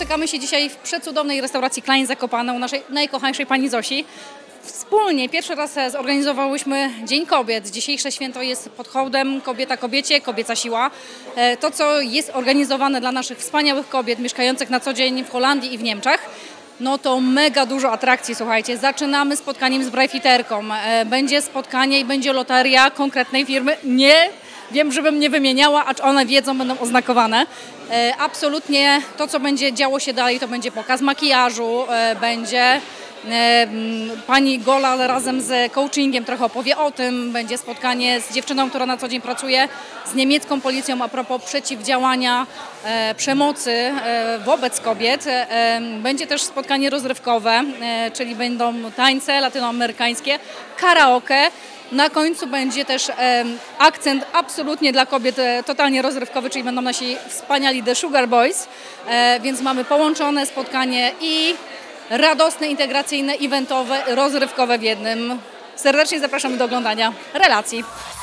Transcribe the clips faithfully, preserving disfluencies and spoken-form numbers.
Spotykamy się dzisiaj w przecudownej restauracji Klein Zakopane u naszej najkochańszej pani Zosi. Wspólnie pierwszy raz zorganizowałyśmy Dzień Kobiet. Dzisiejsze święto jest pod hołdem Kobieta kobiecie, kobieca siła. To, co jest organizowane dla naszych wspaniałych kobiet mieszkających na co dzień w Holandii i w Niemczech, no to mega dużo atrakcji, słuchajcie. Zaczynamy spotkaniem z brajfiterką. Będzie spotkanie i będzie loteria konkretnej firmy. Nie wiem, żebym nie wymieniała, acz one wiedzą, będą oznakowane. Absolutnie to, co będzie działo się dalej, to będzie pokaz makijażu, będzie pani Gola razem z coachingiem trochę opowie o tym. Będzie spotkanie z dziewczyną, która na co dzień pracuje z niemiecką policją a propos przeciwdziałania e, przemocy e, wobec kobiet. E, będzie też spotkanie rozrywkowe, e, czyli będą tańce latynoamerykańskie, karaoke. Na końcu będzie też e, akcent absolutnie dla kobiet e, totalnie rozrywkowy, czyli będą nasi wspaniali The Sugar Boys. E, więc mamy połączone spotkanie i radosne, integracyjne, eventowe, rozrywkowe w jednym. Serdecznie zapraszamy do oglądania relacji.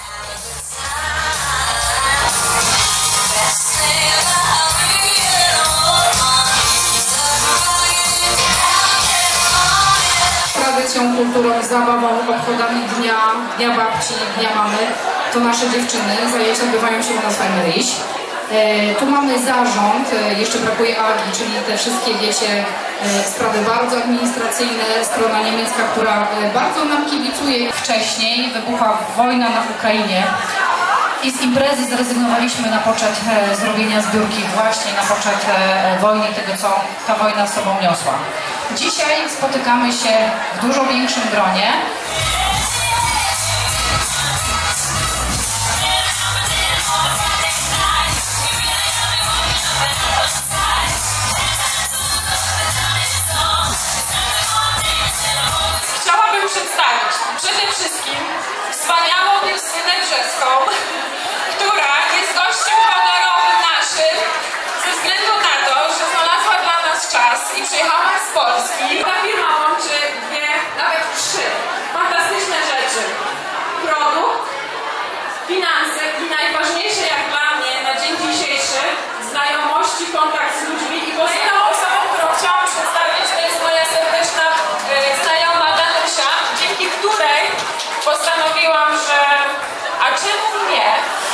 Tradycją, kulturą, zabawą, obchodami dnia, dnia babci, dnia mamy, to nasze dziewczyny. Zajęcia odbywają się u nas w Emmerich. E, tu mamy zarząd, e, jeszcze brakuje Agi, czyli te wszystkie, wiecie, e, sprawy bardzo administracyjne, strona niemiecka, która e, bardzo nam kibicuje. Wcześniej wybuchła wojna na Ukrainie i z imprezy zrezygnowaliśmy na poczet e, zrobienia zbiórki właśnie na poczet e, wojny, tego co ta wojna z sobą niosła. Dzisiaj spotykamy się w dużo większym gronie. Chciałabym przedstawić przede wszystkim wspaniałą Justynę Brzeską, która jest gościem honorowym naszym ze względu na to, że znalazła dla nas czas i przyjechała z Polski. Ta firma łączy dwie, nawet trzy fantastyczne rzeczy. Produkt, finanse i najważniejsze jak dla mnie na dzień dzisiejszy znajomości, kontakt z ludźmi. I kolejną osobą, którą chciałam przedstawić, to jest moja serdeczna y, znajoma Danusia, dzięki której postanowiłam, że a czemu nie?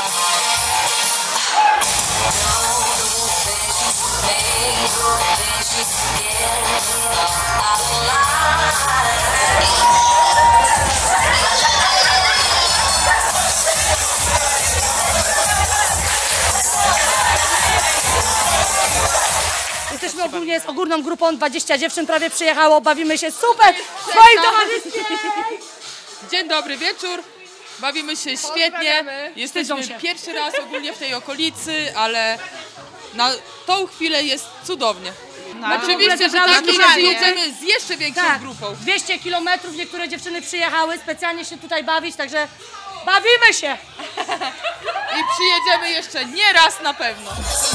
Jesteśmy ogólnie z ogólną grupą, dwadzieścia dziewczyn prawie przyjechało, bawimy się super w swoim towarzystwie. Dzień dobry wieczór, bawimy się świetnie, jesteśmy pierwszy raz ogólnie w tej okolicy, ale na tą chwilę jest cudownie. No, oczywiście, że tak, i jedziemy z jeszcze większą tak, grupą. dwieście kilometrów, niektóre dziewczyny przyjechały specjalnie się tutaj bawić, także bawimy się. I przyjedziemy jeszcze nie raz na pewno.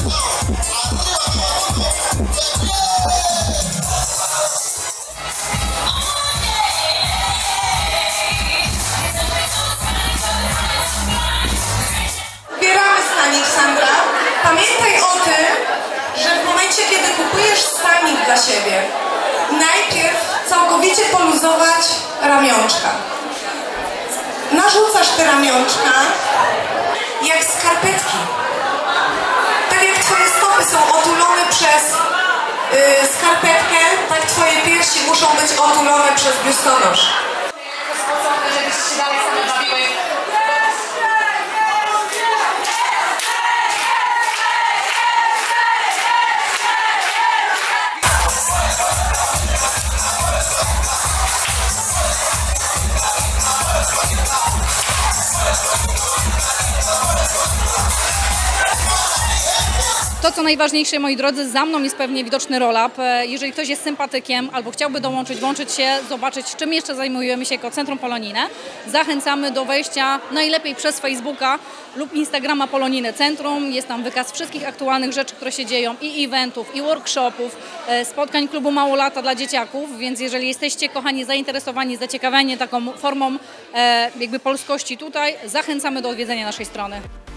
Zbieramy stanik, Sandra. Pamiętaj o tym, że w momencie, kiedy kupujesz stanik dla siebie, najpierw całkowicie poluzować ramionczka. Narzucasz te ramionczka jak skarpetki. Tak jak twoje stopy są otulone przez yy, skarpetkę, tak twoje piersi muszą być otulone przez biustonosz. Żebyście się dalej same bawiły. To, co najważniejsze, moi drodzy, za mną jest pewnie widoczny roll-up. Jeżeli ktoś jest sympatykiem albo chciałby dołączyć, włączyć się, zobaczyć, czym jeszcze zajmujemy się jako Centrum Polonijne, zachęcamy do wejścia najlepiej przez Facebooka lub Instagrama Polonijne Centrum. Jest tam wykaz wszystkich aktualnych rzeczy, które się dzieją, i eventów, i workshopów, spotkań klubu Małolata dla dzieciaków, więc jeżeli jesteście, kochani, zainteresowani, zaciekawieni taką formą jakby polskości tutaj, zachęcamy do odwiedzenia naszej strony.